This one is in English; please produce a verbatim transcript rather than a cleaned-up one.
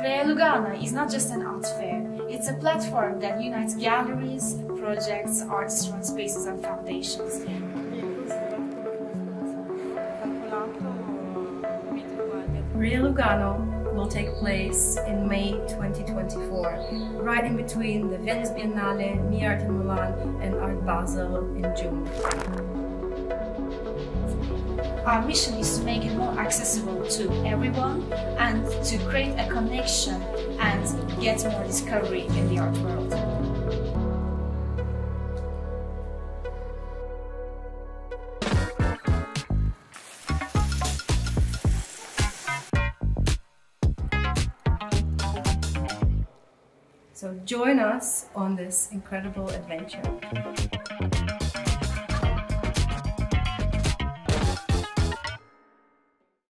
ReA Lugano is not just an art fair, it's a platform that unites galleries, projects, artist-run spaces and foundations. ReA Lugano will take place in May twenty twenty-four, right in between the Venice Biennale, Me Art in Milan and Art Basel in June. Our mission is to make it more accessible to everyone and to create a connection and get more discovery in the art world. So join us on this incredible adventure.